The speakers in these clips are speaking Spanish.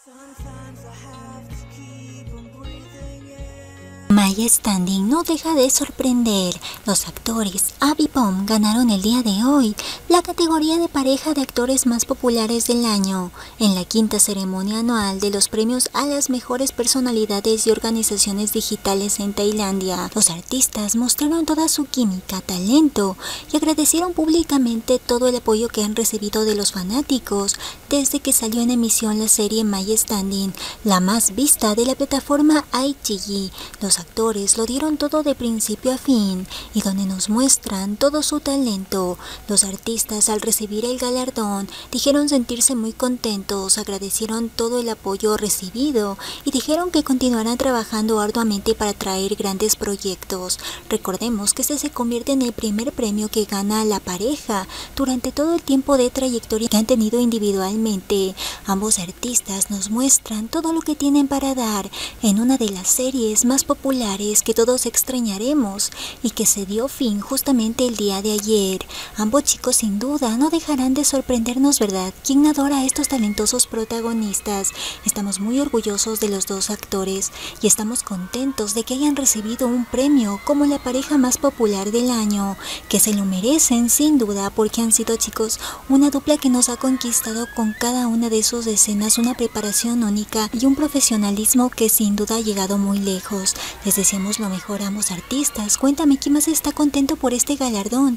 My Standing no deja de sorprender. Los actores Abby Bom ganaron el día de hoy la categoría de pareja de actores más populares del año en la quinta ceremonia anual de los premios a las mejores personalidades y organizaciones digitales en Tailandia. Los artistas mostraron toda su química, talento y agradecieron públicamente todo el apoyo que han recibido de los fanáticos desde que salió en emisión la serie My Standing, la más vista de la plataforma iQIYI. Los actores lo dieron todo de principio a fin y donde nos muestran todo su talento. Los artistas al recibir el galardón dijeron sentirse muy contentos, agradecieron todo el apoyo recibido y dijeron que continuarán trabajando arduamente para traer grandes proyectos. Recordemos que este se convierte en el primer premio que gana la pareja durante todo el tiempo de trayectoria que han tenido individualmente. Ambos artistas nos muestran todo lo que tienen para dar en una de las series más populares que todos extrañaremos y que se dio fin justamente el día de ayer. Ambos chicos sin duda no dejarán de sorprendernos, ¿verdad? ¿Quién adora a estos talentosos protagonistas? Estamos muy orgullosos de los dos actores y estamos contentos de que hayan recibido un premio como la pareja más popular del año, que se lo merecen sin duda porque han sido, chicos, una dupla que nos ha conquistado con cada una de sus escenas, una preparación única y un profesionalismo que sin duda ha llegado muy lejos. Les deseamos lo mejor a ambos artistas. Cuéntame, ¿quién más está contento por este galardón?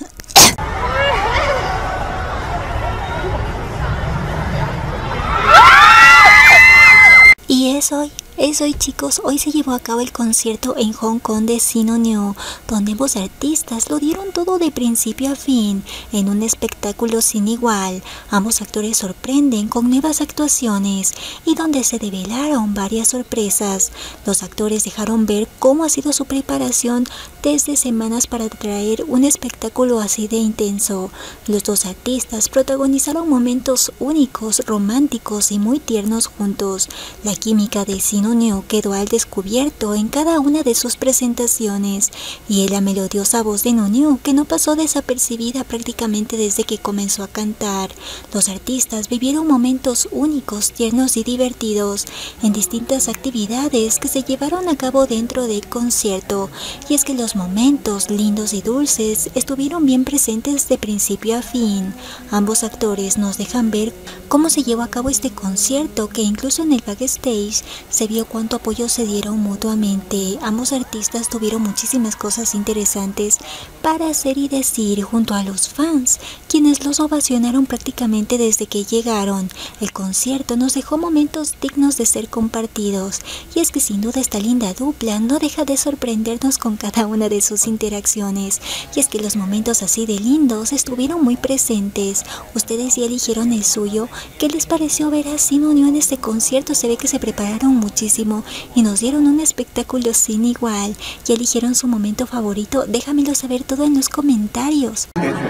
Y es hoy chicos, hoy se llevó a cabo el concierto en Hong Kong de Sinonio, donde ambos artistas lo dieron todo de principio a fin, en un espectáculo sin igual. Ambos actores sorprenden con nuevas actuaciones y donde se develaron varias sorpresas. Los actores dejaron ver cómo ha sido su preparación desde semanas para traer un espectáculo así de intenso. Los dos artistas protagonizaron momentos únicos, románticos y muy tiernos juntos. La química de Sinonio quedó al descubierto en cada una de sus presentaciones y la melodiosa voz de Nonio que no pasó desapercibida prácticamente desde que comenzó a cantar. Los artistas vivieron momentos únicos, tiernos y divertidos en distintas actividades que se llevaron a cabo dentro del concierto, y es que los momentos lindos y dulces estuvieron bien presentes de principio a fin. Ambos actores nos dejan ver cómo se llevó a cabo este concierto, que incluso en el backstage se vio cuánto apoyo se dieron mutuamente. Ambos artistas tuvieron muchísimas cosas interesantes para hacer y decir junto a los fans, quienes los ovacionaron prácticamente desde que llegaron. El concierto nos dejó momentos dignos de ser compartidos, y es que sin duda esta linda dupla no deja de sorprendernos con cada una de sus interacciones, y es que los momentos así de lindos estuvieron muy presentes. Ustedes ya eligieron el suyo. ¿Qué les pareció ver a Sinonio en este concierto? Se ve que se prepararon muchísimo y nos dieron un espectáculo sin igual. ¿Ya eligieron su momento favorito? Déjamelo saber todo en los comentarios.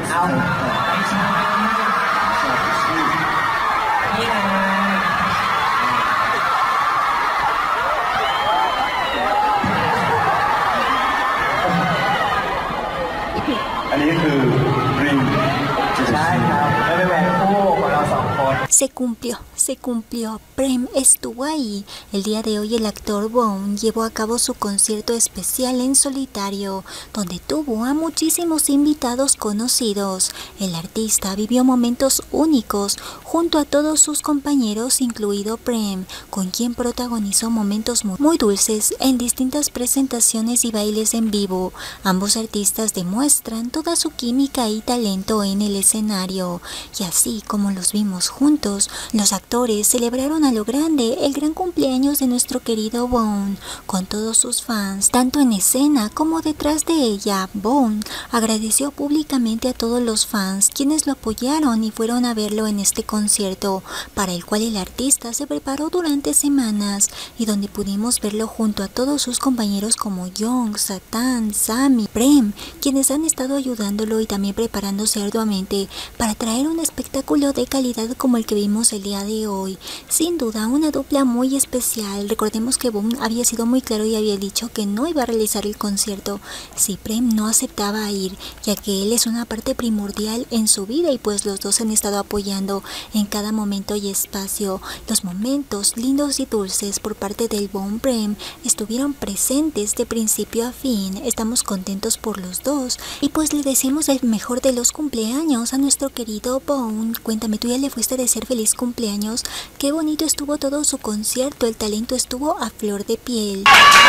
Se cumplió, Prem estuvo ahí. El día de hoy el actor Bong llevó a cabo su concierto especial en solitario, donde tuvo a muchísimos invitados conocidos. El artista vivió momentos únicos junto a todos sus compañeros, incluido Prem, con quien protagonizó momentos muy dulces en distintas presentaciones y bailes en vivo. Ambos artistas demuestran toda su química y talento en el escenario, y así como los vimos juntos, los actores celebraron a lo grande el gran cumpleaños de nuestro querido Bong con todos sus fans, tanto en escena como detrás de ella. Bong agradeció públicamente a todos los fans quienes lo apoyaron y fueron a verlo en este concierto, para el cual el artista se preparó durante semanas y donde pudimos verlo junto a todos sus compañeros como Young, Satan, Sammy, Prem, quienes han estado ayudándolo y también preparándose arduamente para traer un espectáculo de calidad como el que vimos tenemos el día de hoy. Sin duda, una dupla muy especial. Recordemos que Boom había sido muy claro y había dicho que no iba a realizar el concierto si Prem no aceptaba ir, ya que él es una parte primordial en su vida y pues los dos han estado apoyando en cada momento y espacio. Los momentos lindos y dulces por parte del Boom Prem estuvieron presentes de principio a fin. Estamos contentos por los dos y pues le deseamos el mejor de los cumpleaños a nuestro querido Boom. Cuéntame, ¿tú ya le fuiste a decir feliz cumpleaños? Qué bonito estuvo todo su concierto, el talento estuvo a flor de piel.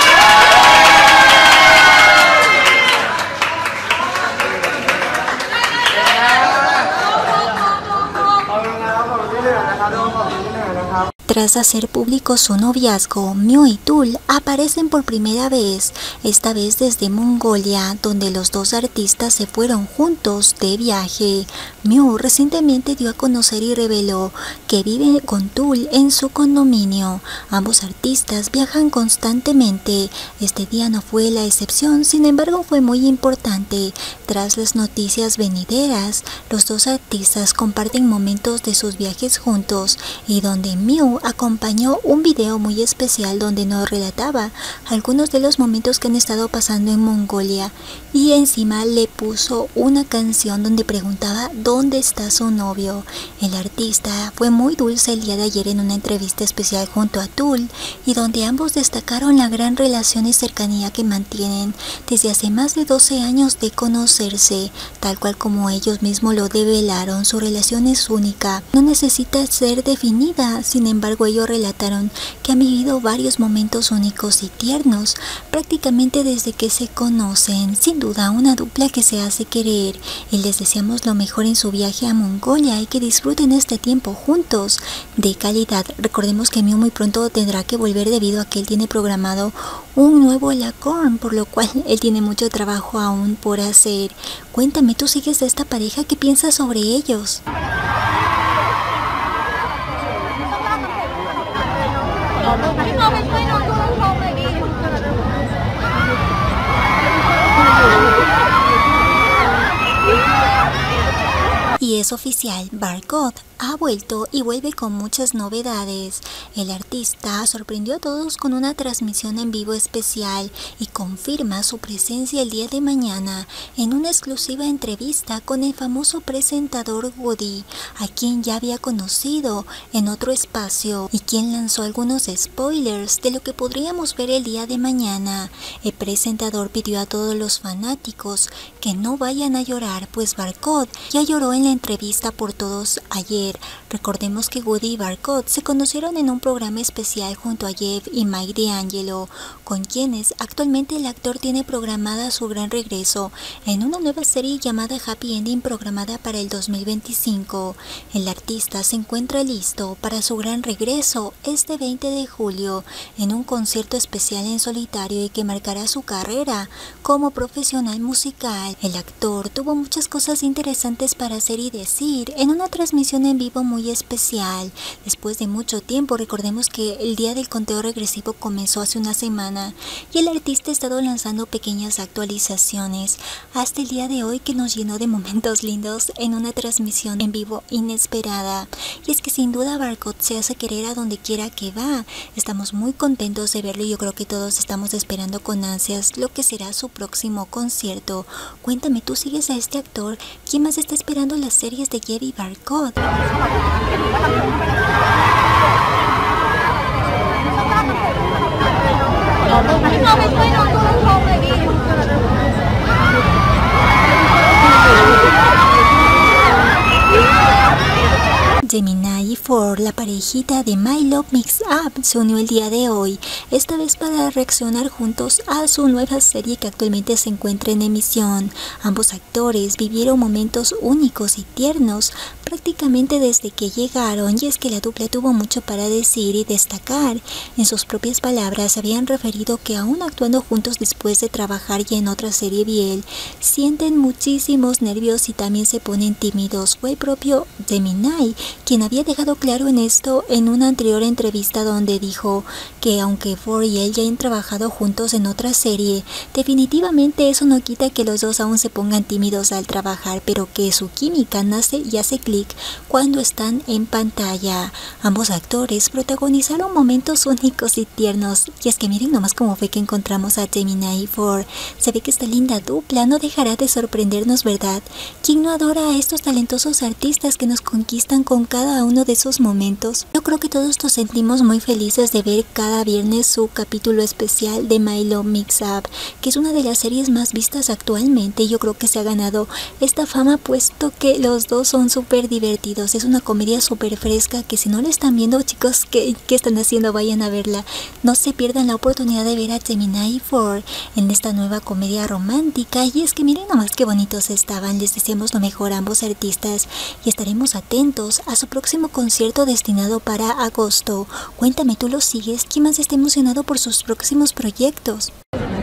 Tras hacer público su noviazgo, Mew y Tool aparecen por primera vez, esta vez desde Mongolia, donde los dos artistas se fueron juntos de viaje. Mew recientemente dio a conocer y reveló que vive con Tool en su condominio. Ambos artistas viajan constantemente. Este día no fue la excepción, sin embargo fue muy importante. Tras las noticias venideras, los dos artistas comparten momentos de sus viajes juntos y donde Mew acompañó un video muy especial donde nos relataba algunos de los momentos que han estado pasando en Mongolia y encima le puso una canción donde preguntaba ¿dónde está su novio? El artista fue muy dulce el día de ayer en una entrevista especial junto a Tool y donde ambos destacaron la gran relación y cercanía que mantienen desde hace más de 12 años de conocerse, tal cual como ellos mismos lo develaron. Su relación es única, no necesita ser definida, sin embargo ellos relataron que han vivido varios momentos únicos y tiernos prácticamente desde que se conocen. Sin duda una dupla que se hace querer y les deseamos lo mejor en su viaje a Mongolia y que disfruten este tiempo juntos de calidad. Recordemos que Mew muy pronto tendrá que volver debido a que él tiene programado un nuevo Lacorn, por lo cual él tiene mucho trabajo aún por hacer. Cuéntame, ¿tú sigues a esta pareja? ¿Qué piensas sobre ellos? Y es oficial, Barcode ha vuelto y vuelve con muchas novedades. El artista sorprendió a todos con una transmisión en vivo especial y confirma su presencia el día de mañana en una exclusiva entrevista con el famoso presentador Woody, a quien ya había conocido en otro espacio y quien lanzó algunos spoilers de lo que podríamos ver el día de mañana. El presentador pidió a todos los fanáticos que no vayan a llorar, pues Barcode ya lloró en la entrevista por todos ayer. Recordemos que Woody y Barcode se conocieron en un programa especial junto a Jeff y Mike D'Angelo, con quienes actualmente el actor tiene programada su gran regreso en una nueva serie llamada Happy Ending programada para el 2025. El artista se encuentra listo para su gran regreso este 20 de julio en un concierto especial en solitario y que marcará su carrera como profesional musical. El actor tuvo muchas cosas interesantes para hacer y decir en una transmisión en vivo muy especial. Después de mucho tiempo, recordemos que el día del conteo regresivo comenzó hace una semana y el artista ha estado lanzando pequeñas actualizaciones hasta el día de hoy, que nos llenó de momentos lindos en una transmisión en vivo inesperada. Y es que sin duda Barcode se hace querer a donde quiera que va. Estamos muy contentos de verlo y yo creo que todos estamos esperando con ansias lo que será su próximo concierto. Cuéntame, ¿tú sigues a este actor? ¿Quién más está esperando las series de Jeff y Barcode? Gemini y Ford, la parejita de My Love Mix Up, se unió el día de hoy, esta vez para reaccionar juntos a su nueva serie que actualmente se encuentra en emisión. Ambos actores vivieron momentos únicos y tiernos prácticamente desde que llegaron, y es que la dupla tuvo mucho para decir y destacar. En sus propias palabras habían referido que aún actuando juntos después de trabajar ya en otra serie Biel, sienten muchísimos nervios y también se ponen tímidos. Fue el propio Gemini quien había dejado claro en esto en una anterior entrevista donde dijo que aunque Ford y él ya han trabajado juntos en otra serie, definitivamente eso no quita que los dos aún se pongan tímidos al trabajar, pero que su química nace y hace clic cuando están en pantalla. Ambos actores protagonizaron momentos únicos y tiernos, y es que miren nomás cómo fue que encontramos a Gemini y Ford. Se ve que esta linda dupla no dejará de sorprendernos, ¿verdad? ¿Quién no adora a estos talentosos artistas que nos conquistan con cada uno de esos momentos? Yo creo que todos nos sentimos muy felices de ver cada viernes su capítulo especial de My Love Mix-Up, que es una de las series más vistas actualmente. Yo creo que se ha ganado esta fama puesto que los dos son súper divertidos. Es una comedia súper fresca que si no la están viendo, chicos, ¿qué están haciendo? Vayan a verla. No se pierdan la oportunidad de ver a Gemini y Ford en esta nueva comedia romántica. Y es que miren nomás qué bonitos estaban. Les deseamos lo mejor a ambos artistas y estaremos atentos a su próximo concierto destinado para agosto. Cuéntame, ¿tú lo sigues? ¿Quién más está emocionado por sus próximos proyectos?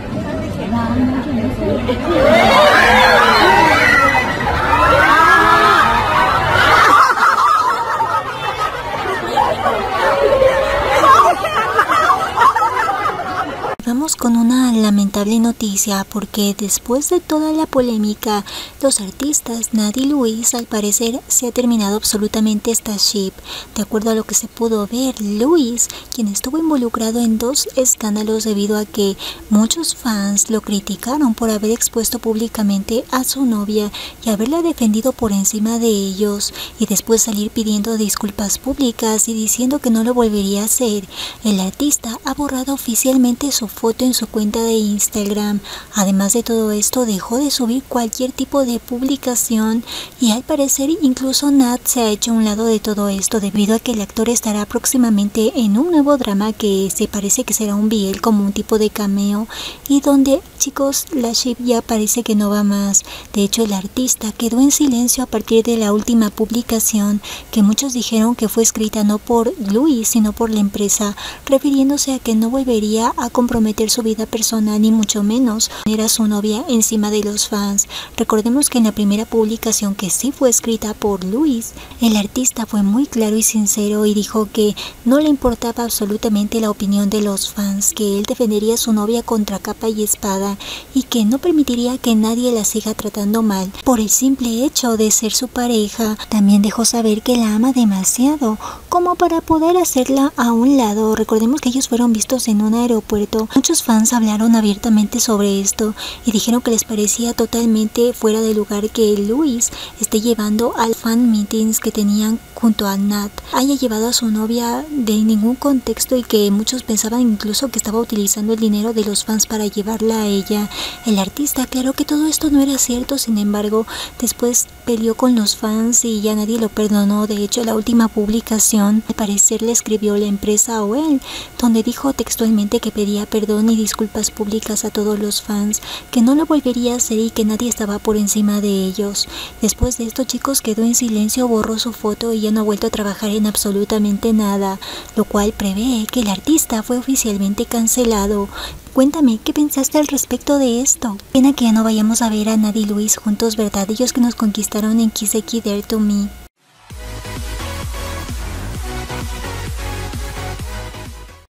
Vamos con una lamentable noticia porque después de toda la polémica, los artistas Nat y Luis, al parecer se ha terminado absolutamente esta ship. De acuerdo a lo que se pudo ver, Luis, quien estuvo involucrado en 2 escándalos debido a que muchos fans lo criticaron por haber expuesto públicamente a su novia y haberla defendido por encima de ellos, y después salir pidiendo disculpas públicas y diciendo que no lo volvería a hacer. El artista ha borrado oficialmente su foto en su cuenta de Instagram. Además de todo esto, dejó de subir cualquier tipo de publicación y al parecer incluso Nat se ha hecho a un lado de todo esto debido a que el actor estará próximamente en un nuevo drama que se parece que será un BL, como un tipo de cameo, y donde, chicos, la ship ya parece que no va más. De hecho, el artista quedó en silencio a partir de la última publicación, que muchos dijeron que fue escrita no por Luis sino por la empresa, refiriéndose a que no volvería a comprometer su vida personal ni mucho menos poner a su novia encima de los fans. Recordemos que en la primera publicación, que sí fue escrita por Luis, el artista fue muy claro y sincero y dijo que no le importaba absolutamente la opinión de los fans, que él defendería a su novia contra capa y espada y que no permitiría que nadie la siga tratando mal por el simple hecho de ser su pareja. También dejó saber que la ama demasiado como para poder hacerla a un lado. Recordemos que ellos fueron vistos en un aeropuerto. Muchos fans hablaron abiertamente sobre esto y dijeron que les parecía totalmente fuera de lugar que Luis esté llevando al fan meetings que tenían junto a Nat, haya llevado a su novia de ningún contexto y que muchos pensaban incluso que estaba utilizando el dinero de los fans para llevarla a ella. El artista aclaró que todo esto no era cierto, sin embargo, después peleó con los fans y ya nadie lo perdonó. De hecho, la última publicación, al parecer, le escribió la empresa o él, donde dijo textualmente que pedía perdón y disculpas públicas a todos los fans, que no lo volvería a hacer y que nadie estaba por encima de ellos. Después de esto, chicos, quedó en silencio, borró su foto y ya no ha vuelto a trabajar en absolutamente nada, lo cual prevé que el artista fue oficialmente cancelado. Cuéntame, ¿qué pensaste al respecto de esto? Pena que ya no vayamos a ver a Nat y Luis juntos, ¿verdad? Ellos que nos conquistaron en Kiseki Dare to Me.